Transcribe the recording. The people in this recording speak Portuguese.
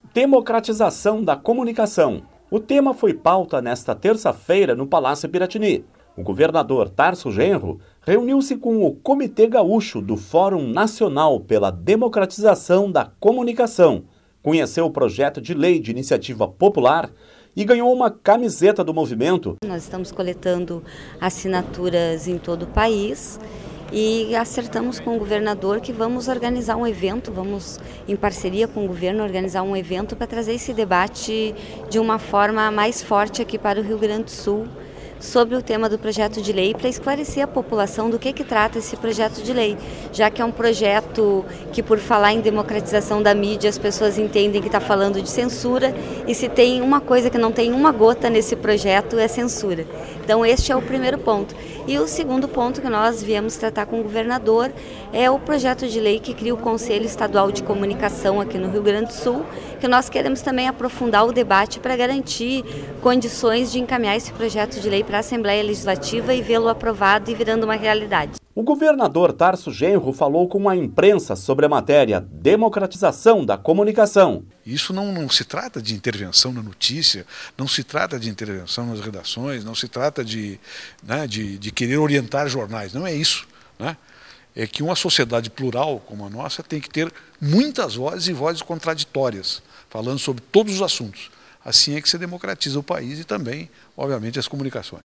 Democratização da comunicação. O tema foi pauta nesta terça-feira no Palácio Piratini. O governador Tarso Genro reuniu-se com o Comitê Gaúcho do Fórum Nacional pela Democratização da Comunicação, conheceu o projeto de lei de iniciativa popular e ganhou uma camiseta do movimento. Nós estamos coletando assinaturas em todo o país e acertamos com o governador que vamos organizar um evento, vamos em parceria com o governo organizar um evento para trazer esse debate de uma forma mais forte aqui para o Rio Grande do Sul sobre o tema do projeto de lei, para esclarecer a população do que trata esse projeto de lei, já que é um projeto que, por falar em democratização da mídia, as pessoas entendem que está falando de censura, e se tem uma coisa que não tem uma gota nesse projeto é censura. Então este é o primeiro ponto. E o segundo ponto que nós viemos tratar com o governador é o projeto de lei que cria o Conselho Estadual de Comunicação aqui no Rio Grande do Sul, que nós queremos também aprofundar o debate para garantir condições de encaminhar esse projeto de lei para a Assembleia Legislativa e vê-lo aprovado e virando uma realidade. O governador Tarso Genro falou com a imprensa sobre a matéria democratização da comunicação. Isso não se trata de intervenção na notícia, não se trata de intervenção nas redações, não se trata de querer orientar jornais, não é isso, né? É que uma sociedade plural como a nossa tem que ter muitas vozes e vozes contraditórias, falando sobre todos os assuntos. Assim é que se democratiza o país e também, obviamente, as comunicações.